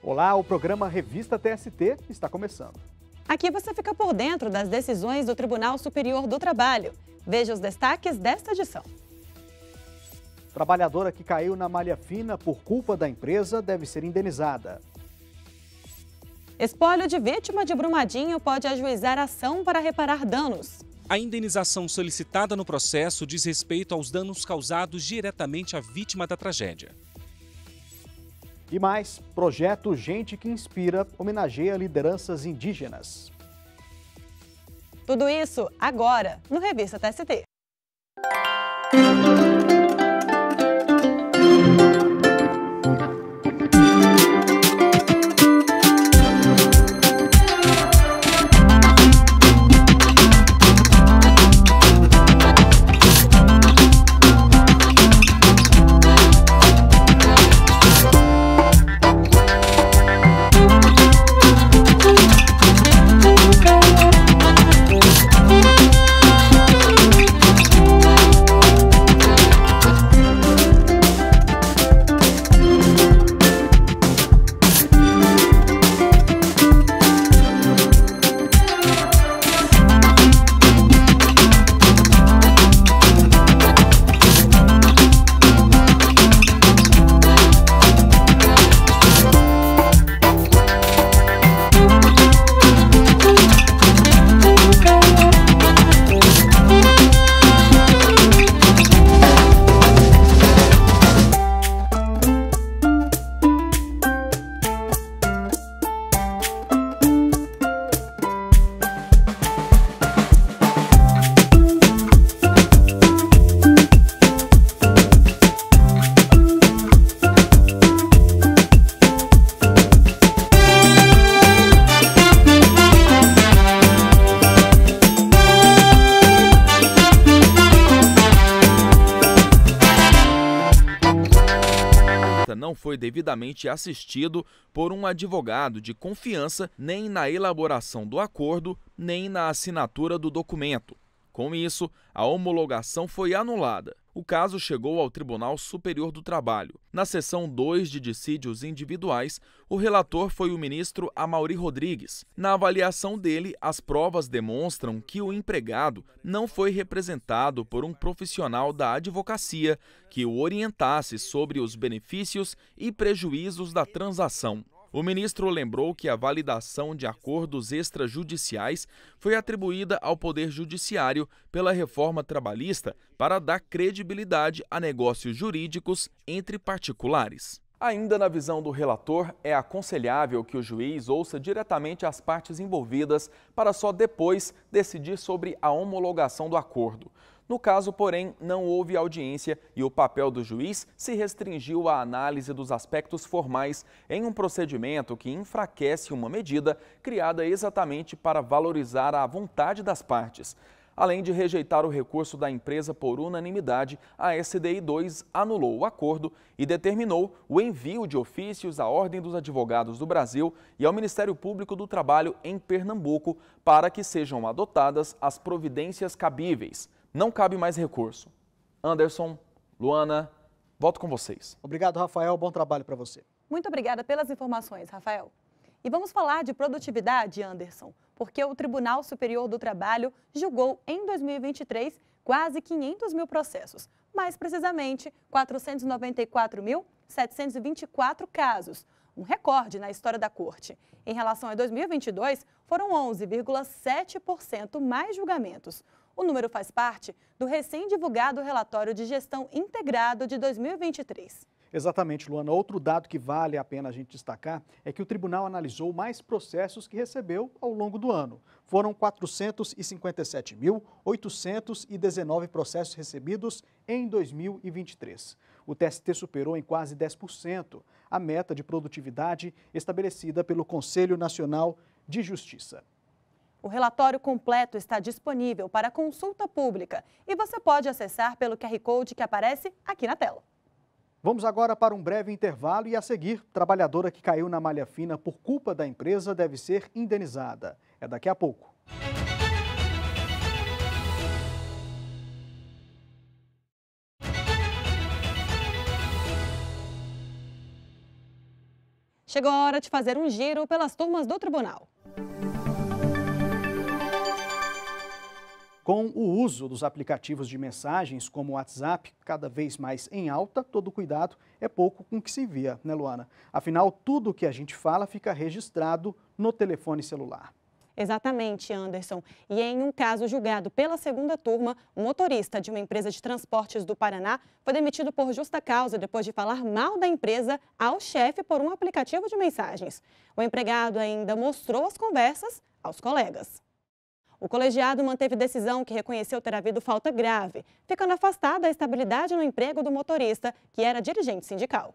Olá, o programa Revista TST está começando. Aqui você fica por dentro das decisões do Tribunal Superior do Trabalho. Veja os destaques desta edição. Trabalhadora que caiu na malha fina por culpa da empresa deve ser indenizada. Espólio de vítima de Brumadinho pode ajuizar ação para reparar danos. A indenização solicitada no processo diz respeito aos danos causados diretamente à vítima da tragédia. E mais, projeto Gente que Inspira homenageia lideranças indígenas. Tudo isso agora no Revista TST. Não foi devidamente assistido por um advogado de confiança nem na elaboração do acordo, nem na assinatura do documento. Com isso, a homologação foi anulada. O caso chegou ao Tribunal Superior do Trabalho. Na seção 2 de dissídios individuais, o relator foi o ministro Amaury Rodrigues. Na avaliação dele, as provas demonstram que o empregado não foi representado por um profissional da advocacia que o orientasse sobre os benefícios e prejuízos da transação. O ministro lembrou que a validação de acordos extrajudiciais foi atribuída ao Poder Judiciário pela reforma trabalhista para dar credibilidade a negócios jurídicos entre particulares. Ainda na visão do relator, é aconselhável que o juiz ouça diretamente as partes envolvidas para só depois decidir sobre a homologação do acordo. No caso, porém, não houve audiência e o papel do juiz se restringiu à análise dos aspectos formais em um procedimento que enfraquece uma medida criada exatamente para valorizar a vontade das partes. Além de rejeitar o recurso da empresa por unanimidade, a SDI 2 anulou o acordo e determinou o envio de ofícios à Ordem dos Advogados do Brasil e ao Ministério Público do Trabalho em Pernambuco para que sejam adotadas as providências cabíveis. Não cabe mais recurso. Anderson, Luana, volto com vocês. Obrigado, Rafael. Bom trabalho para você. Muito obrigada pelas informações, Rafael. E vamos falar de produtividade, Anderson, porque o Tribunal Superior do Trabalho julgou em 2023 quase 500 mil processos, mais precisamente 494.724 casos, um recorde na história da Corte. Em relação a 2022, foram 11,7% mais julgamentos. O número faz parte do recém-divulgado relatório de gestão integrado de 2023. Exatamente, Luana. Outro dado que vale a pena a gente destacar é que o tribunal analisou mais processos que recebeu ao longo do ano. Foram 457.819 processos recebidos em 2023. O TST superou em quase 10% a meta de produtividade estabelecida pelo Conselho Nacional de Justiça. O relatório completo está disponível para consulta pública e você pode acessar pelo QR Code que aparece aqui na tela. Vamos agora para um breve intervalo e, a seguir, trabalhadora que caiu na malha fina por culpa da empresa deve ser indenizada. É daqui a pouco. Chegou a hora de fazer um giro pelas turmas do tribunal. Com o uso dos aplicativos de mensagens como o WhatsApp cada vez mais em alta, todo cuidado é pouco com o que se envia, né, Luana? Afinal, tudo o que a gente fala fica registrado no telefone celular. Exatamente, Anderson. E em um caso julgado pela segunda turma, um motorista de uma empresa de transportes do Paraná foi demitido por justa causa depois de falar mal da empresa ao chefe por um aplicativo de mensagens. O empregado ainda mostrou as conversas aos colegas. O colegiado manteve decisão que reconheceu ter havido falta grave, ficando afastada a estabilidade no emprego do motorista, que era dirigente sindical.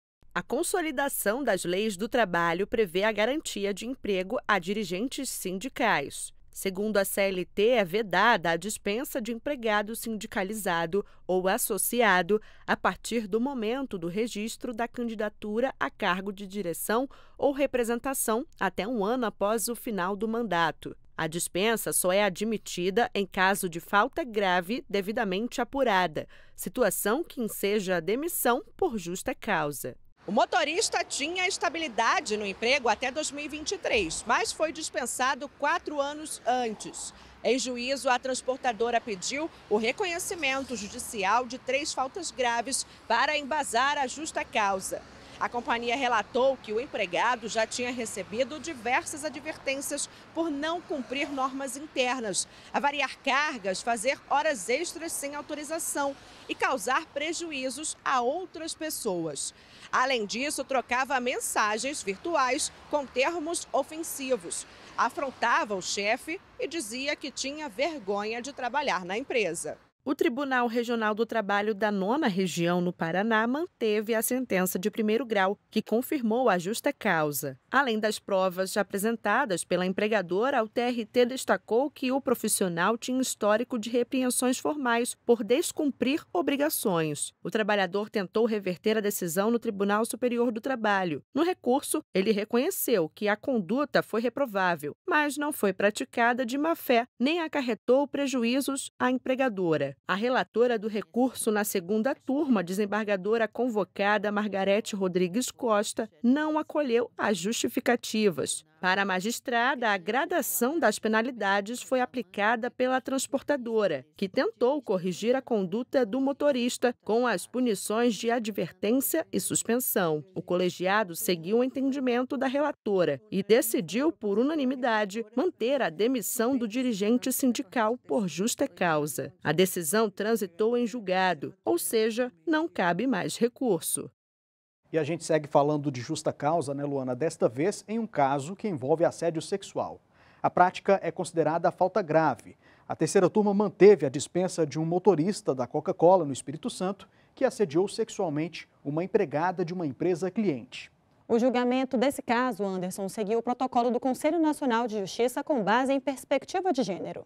A consolidação das leis do trabalho prevê a garantia de emprego a dirigentes sindicais. Segundo a CLT, é vedada a dispensa de empregado sindicalizado ou associado a partir do momento do registro da candidatura a cargo de direção ou representação até um ano após o final do mandato. A dispensa só é admitida em caso de falta grave devidamente apurada, situação que enseja a demissão por justa causa. O motorista tinha estabilidade no emprego até 2023, mas foi dispensado 4 anos antes. Em juízo, a transportadora pediu o reconhecimento judicial de 3 faltas graves para embasar a justa causa. A companhia relatou que o empregado já tinha recebido diversas advertências por não cumprir normas internas, avariar cargas, fazer horas extras sem autorização e causar prejuízos a outras pessoas. Além disso, trocava mensagens virtuais com termos ofensivos, afrontava o chefe e dizia que tinha vergonha de trabalhar na empresa. O Tribunal Regional do Trabalho da 9ª Região no Paraná manteve a sentença de 1º grau, que confirmou a justa causa. Além das provas apresentadas pela empregadora, o TRT destacou que o profissional tinha histórico de repreensões formais por descumprir obrigações. O trabalhador tentou reverter a decisão no Tribunal Superior do Trabalho. No recurso, ele reconheceu que a conduta foi reprovável, mas não foi praticada de má-fé, nem acarretou prejuízos à empregadora. A relatora do recurso na segunda turma, desembargadora convocada Margarete Rodrigues Costa, não acolheu as justificativas. Para a magistrada, a gradação das penalidades foi aplicada pela transportadora, que tentou corrigir a conduta do motorista com as punições de advertência e suspensão. O colegiado seguiu o entendimento da relatora e decidiu, por unanimidade, manter a demissão do dirigente sindical por justa causa. A decisão transitou em julgado, ou seja, não cabe mais recurso. E a gente segue falando de justa causa, né, Luana? Desta vez em um caso que envolve assédio sexual. A prática é considerada falta grave. A terceira turma manteve a dispensa de um motorista da Coca-Cola no Espírito Santo que assediou sexualmente uma empregada de uma empresa cliente. O julgamento desse caso, Anderson, seguiu o protocolo do Conselho Nacional de Justiça com base em perspectiva de gênero.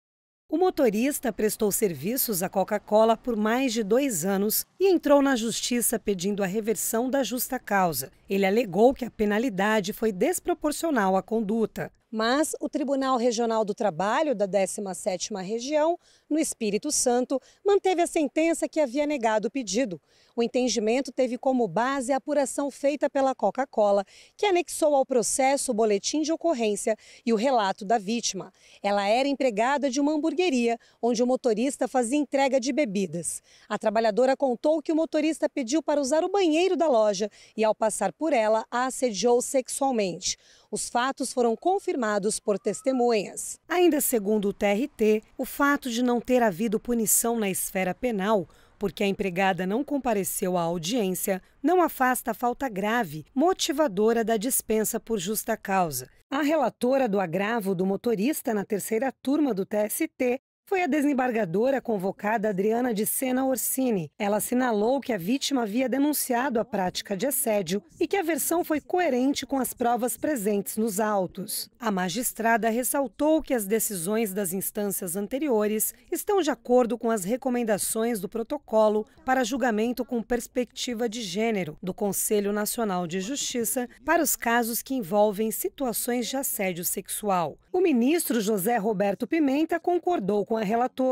O motorista prestou serviços à Coca-Cola por mais de 2 anos e entrou na justiça pedindo a reversão da justa causa. Ele alegou que a penalidade foi desproporcional à conduta. Mas o Tribunal Regional do Trabalho da 17ª Região, no Espírito Santo, manteve a sentença que havia negado o pedido. O entendimento teve como base a apuração feita pela Coca-Cola, que anexou ao processo o boletim de ocorrência e o relato da vítima. Ela era empregada de uma hamburgueria, onde o motorista fazia entrega de bebidas. A trabalhadora contou que o motorista pediu para usar o banheiro da loja e, ao passar por ela, a assediou sexualmente. Os fatos foram confirmados por testemunhas. Ainda segundo o TRT, o fato de não ter havido punição na esfera penal, porque a empregada não compareceu à audiência, não afasta a falta grave, motivadora da dispensa por justa causa. A relatora do agravo do motorista na terceira turma do TST foi a desembargadora convocada Adriana de Sena Orsini. Ela assinalou que a vítima havia denunciado a prática de assédio e que a versão foi coerente com as provas presentes nos autos. A magistrada ressaltou que as decisões das instâncias anteriores estão de acordo com as recomendações do protocolo para julgamento com perspectiva de gênero do Conselho Nacional de Justiça para os casos que envolvem situações de assédio sexual. O ministro José Roberto Pimenta concordou com a relatora.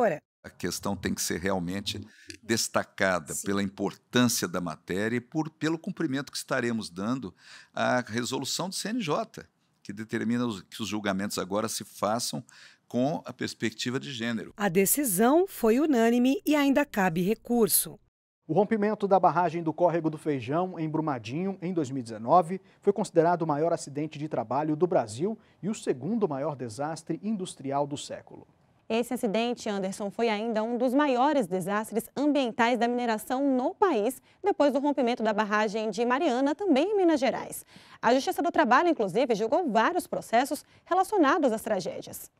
A questão tem que ser realmente destacada pela importância da matéria e pelo cumprimento que estaremos dando à resolução do CNJ, que determina que os julgamentos agora se façam com a perspectiva de gênero. A decisão foi unânime e ainda cabe recurso. O rompimento da barragem do Córrego do Feijão, em Brumadinho, em 2019, foi considerado o maior acidente de trabalho do Brasil e o segundo maior desastre industrial do século. Esse acidente, Anderson, foi ainda um dos maiores desastres ambientais da mineração no país, depois do rompimento da barragem de Mariana, também em Minas Gerais. A Justiça do Trabalho, inclusive, julgou vários processos relacionados às tragédias.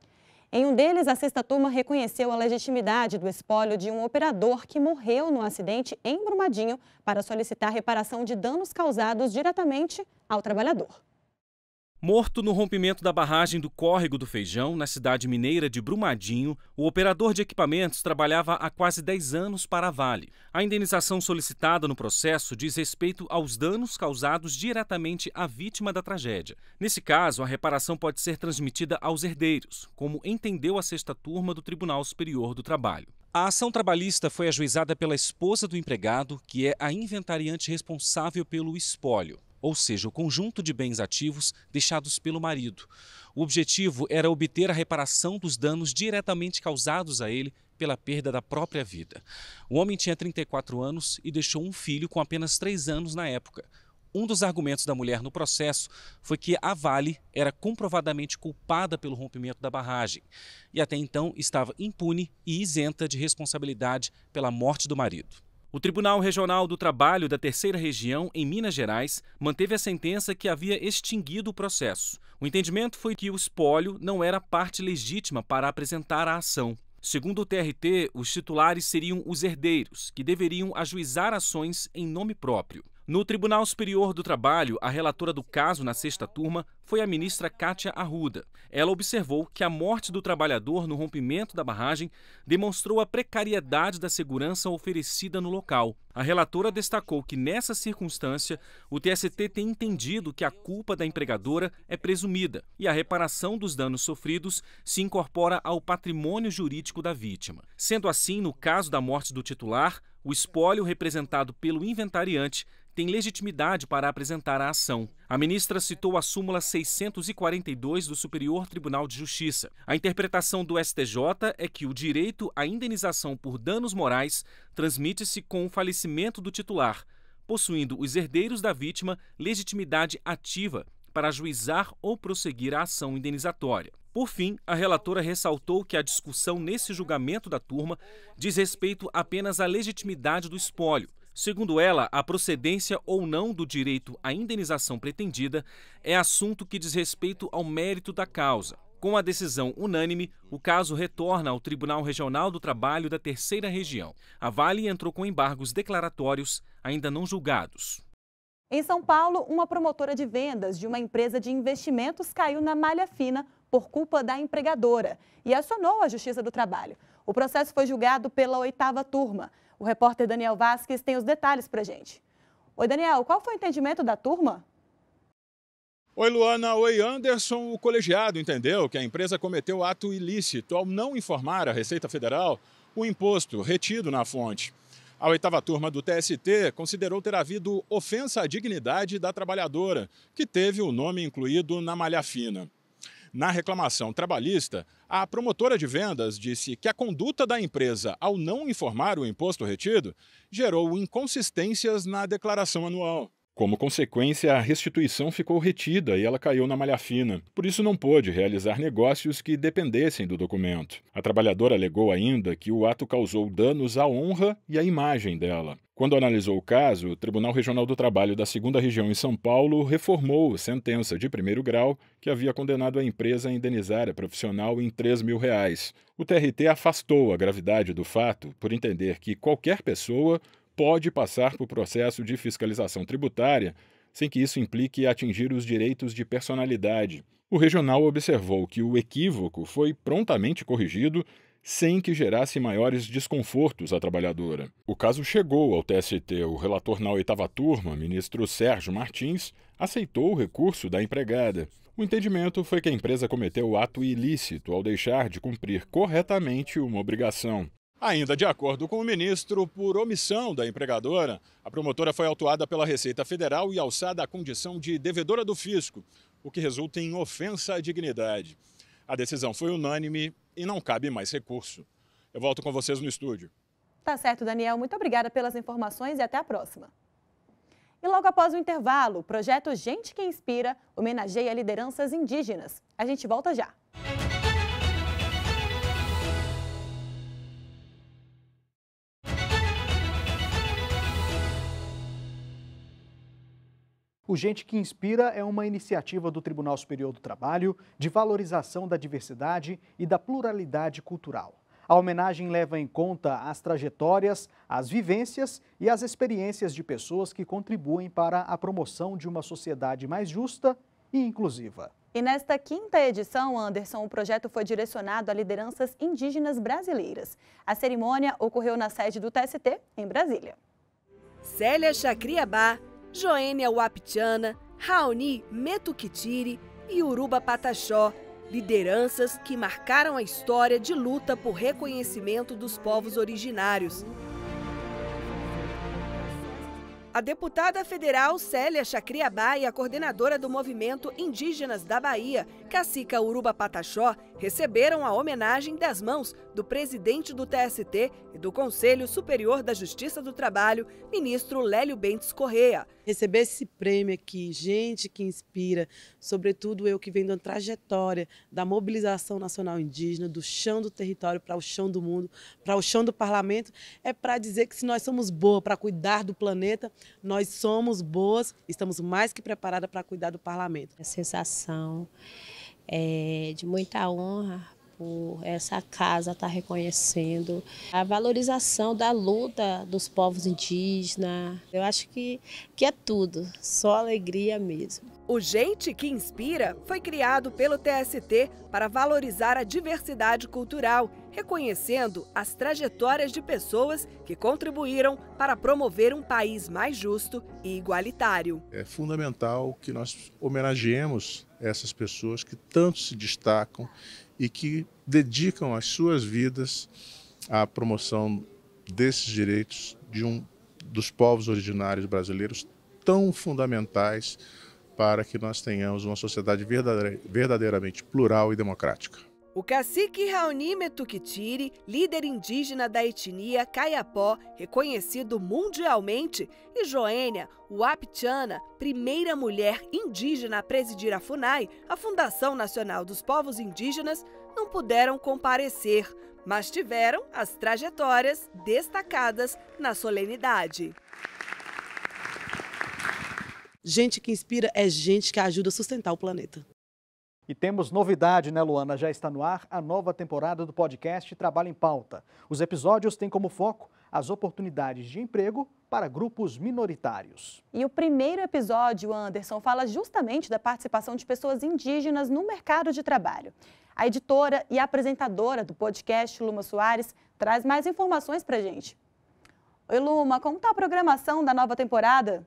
Em um deles, a sexta turma reconheceu a legitimidade do espólio de um operador que morreu no acidente em Brumadinho para solicitar reparação de danos causados diretamente ao trabalhador. Morto no rompimento da barragem do Córrego do Feijão, na cidade mineira de Brumadinho, o operador de equipamentos trabalhava há quase 10 anos para a Vale. A indenização solicitada no processo diz respeito aos danos causados diretamente à vítima da tragédia. Nesse caso, a reparação pode ser transmitida aos herdeiros, como entendeu a sexta turma do Tribunal Superior do Trabalho. A ação trabalhista foi ajuizada pela esposa do empregado, que é a inventariante responsável pelo espólio, ou seja, o conjunto de bens ativos deixados pelo marido. O objetivo era obter a reparação dos danos diretamente causados a ele pela perda da própria vida. O homem tinha 34 anos e deixou um filho com apenas 3 anos na época. Um dos argumentos da mulher no processo foi que a Vale era comprovadamente culpada pelo rompimento da barragem e até então estava impune e isenta de responsabilidade pela morte do marido. O Tribunal Regional do Trabalho da Terceira Região, em Minas Gerais, manteve a sentença que havia extinguido o processo. O entendimento foi que o espólio não era parte legítima para apresentar a ação. Segundo o TRT, os titulares seriam os herdeiros, que deveriam ajuizar ações em nome próprio. No Tribunal Superior do Trabalho, a relatora do caso na sexta turma foi a ministra Kátia Arruda. Ela observou que a morte do trabalhador no rompimento da barragem demonstrou a precariedade da segurança oferecida no local. A relatora destacou que, nessa circunstância, o TST tem entendido que a culpa da empregadora é presumida e a reparação dos danos sofridos se incorpora ao patrimônio jurídico da vítima. Sendo assim, no caso da morte do titular, o espólio representado pelo inventariante tem legitimidade para apresentar a ação. A ministra citou a súmula 642 do Superior Tribunal de Justiça. A interpretação do STJ é que o direito à indenização por danos morais transmite-se com o falecimento do titular, possuindo os herdeiros da vítima legitimidade ativa para ajuizar ou prosseguir a ação indenizatória. Por fim, a relatora ressaltou que a discussão nesse julgamento da turma diz respeito apenas à legitimidade do espólio. Segundo ela, a procedência ou não do direito à indenização pretendida é assunto que diz respeito ao mérito da causa. Com a decisão unânime, o caso retorna ao Tribunal Regional do Trabalho da Terceira Região. A Vale entrou com embargos declaratórios ainda não julgados. Em São Paulo, uma promotora de vendas de uma empresa de investimentos caiu na malha fina por culpa da empregadora e acionou a Justiça do Trabalho. O processo foi julgado pela 8ª turma. O repórter Daniel Vasquez tem os detalhes para a gente. Oi, Daniel, qual foi o entendimento da turma? Oi, Luana. Oi, Anderson. O colegiado entendeu que a empresa cometeu ato ilícito ao não informar a Receita Federal o imposto retido na fonte. A 8ª turma do TST considerou ter havido ofensa à dignidade da trabalhadora, que teve o nome incluído na malha fina. Na reclamação trabalhista, a promotora de vendas disse que a conduta da empresa ao não informar o imposto retido gerou inconsistências na declaração anual. Como consequência, a restituição ficou retida e ela caiu na malha fina. Por isso, não pôde realizar negócios que dependessem do documento. A trabalhadora alegou ainda que o ato causou danos à honra e à imagem dela. Quando analisou o caso, o Tribunal Regional do Trabalho da 2ª Região em São Paulo reformou a sentença de 1º grau que havia condenado a empresa a indenizar a profissional em R$3 mil. O TRT afastou a gravidade do fato por entender que qualquer pessoa pode passar por processo de fiscalização tributária sem que isso implique atingir os direitos de personalidade. O regional observou que o equívoco foi prontamente corrigido sem que gerasse maiores desconfortos à trabalhadora. O caso chegou ao TST. O relator na 8ª turma, ministro Sérgio Martins, aceitou o recurso da empregada. O entendimento foi que a empresa cometeu o ato ilícito ao deixar de cumprir corretamente uma obrigação. Ainda de acordo com o ministro, por omissão da empregadora, a promotora foi autuada pela Receita Federal e alçada à condição de devedora do fisco, o que resulta em ofensa à dignidade. A decisão foi unânime e não cabe mais recurso. Eu volto com vocês no estúdio. Tá certo, Daniel. Muito obrigada pelas informações e até a próxima. E logo após o intervalo, o projeto Gente que Inspira homenageia lideranças indígenas. A gente volta já. O Gente que Inspira é uma iniciativa do Tribunal Superior do Trabalho de valorização da diversidade e da pluralidade cultural. A homenagem leva em conta as trajetórias, as vivências e as experiências de pessoas que contribuem para a promoção de uma sociedade mais justa e inclusiva. E nesta quinta edição, Anderson, o projeto foi direcionado a lideranças indígenas brasileiras. A cerimônia ocorreu na sede do TST, em Brasília. Célia Chacriabá, Joênia Wapichana, Raoni Metuquitiri e Uruba Pataxó, lideranças que marcaram a história de luta por reconhecimento dos povos originários. A deputada federal Célia Chacriabá e a coordenadora do Movimento Indígenas da Bahia, Cacica Uruba Pataxó, receberam a homenagem das mãos do presidente do TST e do Conselho Superior da Justiça do Trabalho, ministro Lélio Bentes Correia. Receber esse prêmio aqui, Gente que Inspira, sobretudo eu que venho da trajetória da mobilização nacional indígena, do chão do território para o chão do mundo, para o chão do parlamento, é para dizer que se nós somos boas para cuidar do planeta, nós somos boas, estamos mais que preparadas para cuidar do parlamento. A sensação é de muita honra por essa casa estar reconhecendo a valorização da luta dos povos indígenas. Eu acho que é tudo, só alegria mesmo. O Gente que Inspira foi criado pelo TST para valorizar a diversidade cultural, reconhecendo as trajetórias de pessoas que contribuíram para promover um país mais justo e igualitário. É fundamental que nós homenageemos essas pessoas que tanto se destacam e que dedicam as suas vidas à promoção desses direitos dos povos originários brasileiros tão fundamentais para que nós tenhamos uma sociedade verdadeiramente plural e democrática. O cacique Raoni Metuquitiri, líder indígena da etnia Kayapó, reconhecido mundialmente, e Joênia Wapichana, primeira mulher indígena a presidir a FUNAI, a Fundação Nacional dos Povos Indígenas, não puderam comparecer, mas tiveram as trajetórias destacadas na solenidade. Gente que inspira é gente que ajuda a sustentar o planeta. E temos novidade, né, Luana? Já está no ar a nova temporada do podcast Trabalho em Pauta. Os episódios têm como foco as oportunidades de emprego para grupos minoritários. E o primeiro episódio, Anderson, fala justamente da participação de pessoas indígenas no mercado de trabalho. A editora e apresentadora do podcast, Luma Soares, traz mais informações para a gente. Oi, Luma, como está a programação da nova temporada?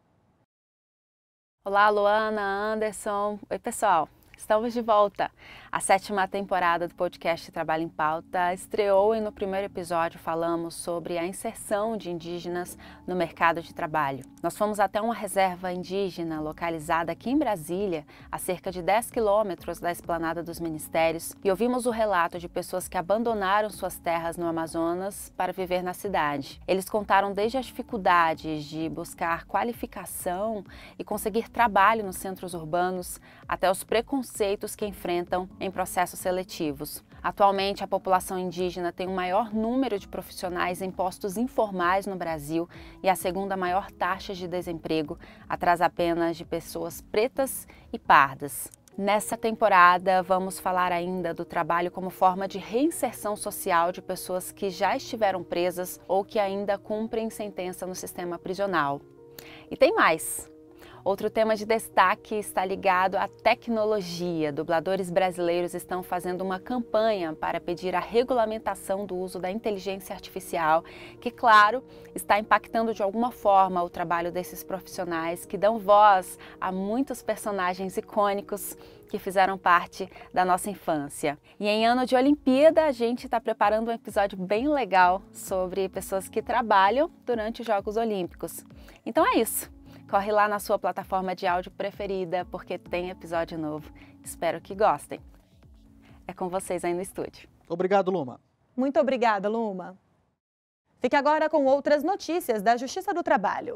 Olá, Luana, Anderson. Oi, pessoal. Estamos de volta. A 7ª temporada do podcast Trabalho em Pauta estreou e no primeiro episódio falamos sobre a inserção de indígenas no mercado de trabalho. Nós fomos até uma reserva indígena localizada aqui em Brasília, a cerca de 10 quilômetros da Esplanada dos Ministérios, e ouvimos o relato de pessoas que abandonaram suas terras no Amazonas para viver na cidade. Eles contaram desde as dificuldades de buscar qualificação e conseguir trabalho nos centros urbanos, até os preconceitos que enfrentam em processos seletivos. Atualmente, a população indígena tem o maior número de profissionais em postos informais no Brasil e a segunda maior taxa de desemprego, atrás apenas de pessoas pretas e pardas. Nessa temporada, vamos falar ainda do trabalho como forma de reinserção social de pessoas que já estiveram presas ou que ainda cumprem sentença no sistema prisional. E tem mais! Outro tema de destaque está ligado à tecnologia. Dubladores brasileiros estão fazendo uma campanha para pedir a regulamentação do uso da inteligência artificial, que, claro, está impactando de alguma forma o trabalho desses profissionais que dão voz a muitos personagens icônicos que fizeram parte da nossa infância. E em ano de Olimpíada, a gente está preparando um episódio bem legal sobre pessoas que trabalham durante os Jogos Olímpicos. Então é isso. Corre lá na sua plataforma de áudio preferida, porque tem episódio novo. Espero que gostem. É com vocês aí no estúdio. Obrigado, Luma. Muito obrigada, Luma. Fique agora com outras notícias da Justiça do Trabalho.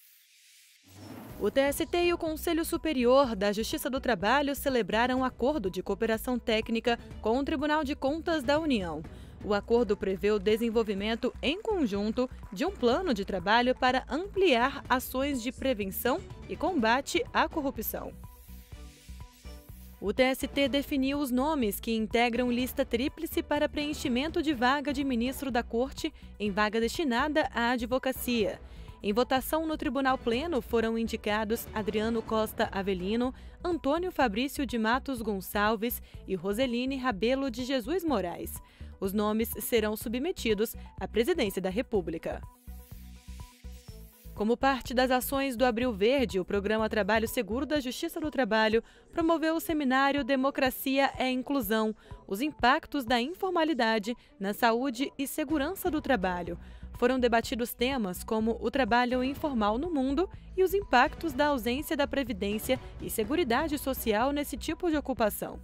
O TST e o Conselho Superior da Justiça do Trabalho celebraram um acordo de cooperação técnica com o Tribunal de Contas da União. O acordo prevê o desenvolvimento em conjunto de um plano de trabalho para ampliar ações de prevenção e combate à corrupção. O TST definiu os nomes que integram lista tríplice para preenchimento de vaga de ministro da Corte em vaga destinada à advocacia. Em votação no Tribunal Pleno foram indicados Adriano Costa Avelino, Antônio Fabrício de Matos Gonçalves e Roseline Rabelo de Jesus Moraes. Os nomes serão submetidos à Presidência da República. Como parte das ações do Abril Verde, o Programa Trabalho Seguro da Justiça do Trabalho promoveu o seminário Democracia é Inclusão, os impactos da informalidade na saúde e segurança do trabalho. Foram debatidos temas como o trabalho informal no mundo e os impactos da ausência da previdência e seguridade social nesse tipo de ocupação.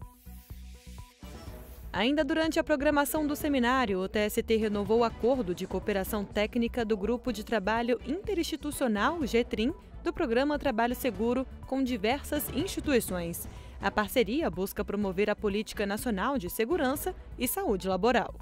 Ainda durante a programação do seminário, o TST renovou o acordo de cooperação técnica do Grupo de Trabalho Interinstitucional, GTRIM, do Programa Trabalho Seguro com diversas instituições. A parceria busca promover a Política Nacional de Segurança e Saúde Laboral.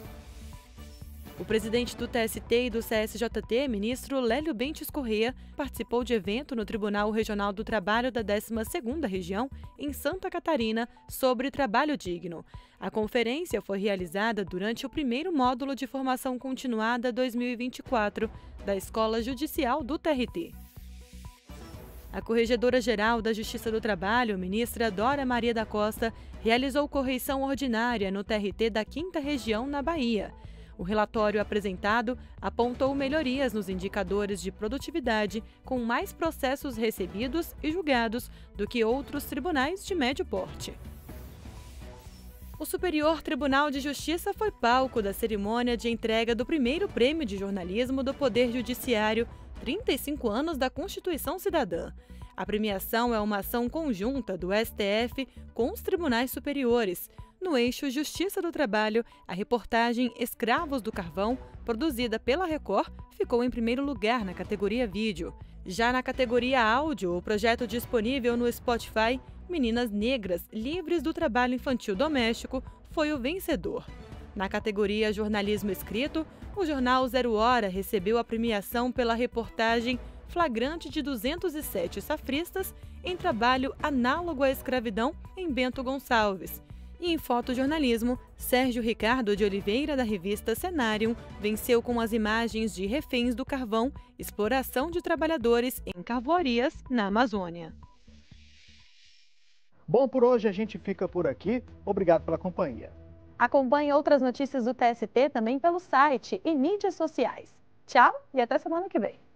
O presidente do TST e do CSJT, ministro Lélio Bentes Corrêa, participou de evento no Tribunal Regional do Trabalho da 12ª Região, em Santa Catarina, sobre trabalho digno. A conferência foi realizada durante o primeiro módulo de formação continuada 2024 da Escola Judicial do TRT. A Corregedora-Geral da Justiça do Trabalho, ministra Dora Maria da Costa, realizou correição ordinária no TRT da 5ª Região, na Bahia. O relatório apresentado apontou melhorias nos indicadores de produtividade, com mais processos recebidos e julgados do que outros tribunais de médio porte. O Superior Tribunal de Justiça foi palco da cerimônia de entrega do primeiro prêmio de jornalismo do Poder Judiciário, 35 anos da Constituição Cidadã. A premiação é uma ação conjunta do STF com os tribunais superiores. No eixo Justiça do Trabalho, a reportagem Escravos do Carvão, produzida pela Record, ficou em primeiro lugar na categoria vídeo. Já na categoria áudio, o projeto disponível no Spotify, Meninas Negras Livres do Trabalho Infantil Doméstico, foi o vencedor. Na categoria jornalismo escrito, o jornal Zero Hora recebeu a premiação pela reportagem flagrante de 207 safristas em trabalho análogo à escravidão em Bento Gonçalves. E em fotojornalismo, Sérgio Ricardo de Oliveira, da revista Cenário, venceu com as imagens de reféns do carvão, exploração de trabalhadores em carvoarias na Amazônia. Bom, por hoje a gente fica por aqui. Obrigado pela companhia. Acompanhe outras notícias do TST também pelo site e mídias sociais. Tchau e até semana que vem.